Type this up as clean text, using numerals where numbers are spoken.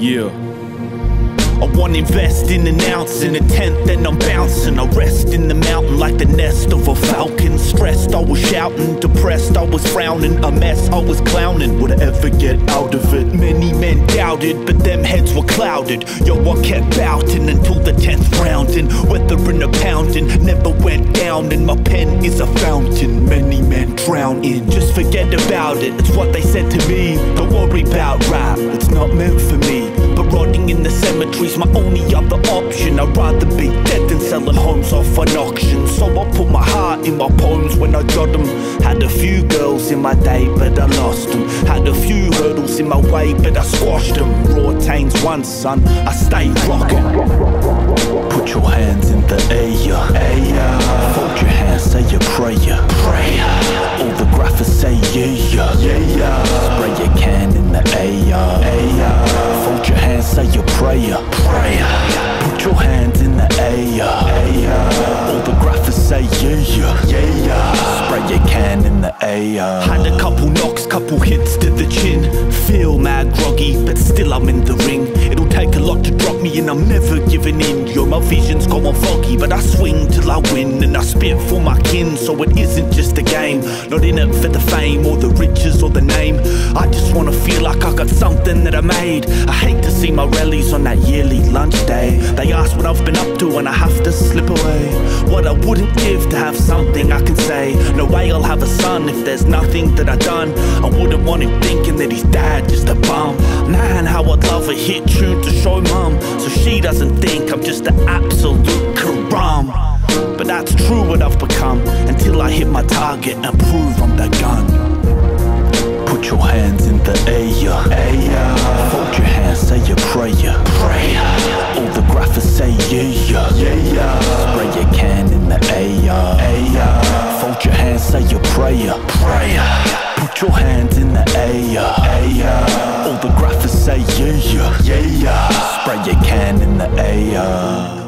Yeah. I wanna invest in an ounce, in a tenth, then I'm bouncing. I rest in the mountain like the nest of a falcon. Stressed, I was shouting, depressed, I was frowning. A mess, I was clowning. Would I ever get out of it? Many men doubted, but them heads were clouded. Yo, I kept bouting until the 10th round. And weathering a pounding, never went down. And my pen is a fountain, many men drown in. Just forget about it, it's what they said to me. Don't worry about rap, it's not meant for me. But rotting in the cemetery's my only other option. I'd rather be dead than selling homes off an auction. So I put my heart in my poems when I jot them. Had a few girls in my day, but I lost them. Had a few hurdles in my way, but I squashed them. Raw tains once, son, I stay rocking. Put your hands in the air, fold your hands, say a prayer. All the graphers say yeah. Spray your can in the air, fold your hands, say a prayer. Put your hands in the air, all the graphers say yeah. Spray your can in the air. Had a couple knocks, couple hits to the chin. Feel mad groggy, but still I'm in the ring. It'll take a lot to drop me and I'm never giving in. Yo, my vision's going foggy, but I swing till I win. And I spit for my kin, so it isn't just a game. Not in it for the fame or the riches or the name. I just wanna feel like I got something that I made. I hate to see my rallies on that yearly lunch day. They ask what I've been up to and I have to slip away. What I wouldn't give to have something I can say. No way I'll have a son if there's nothing that I done. I wouldn't want him thinking that his dad just a bum. Man, how I'd love a hit tune to show mum, so she doesn't think I'm just an absolute karam. But that's true what I've become, until I hit my target and prove I'm the gun. Put your hands in the air, fold your hands, say a prayer. All the graphers say yeah. Spray your can in the air, fold your hands, say a prayer. Put your hands in the air, all the graphers say yeah. Spray your can in the air.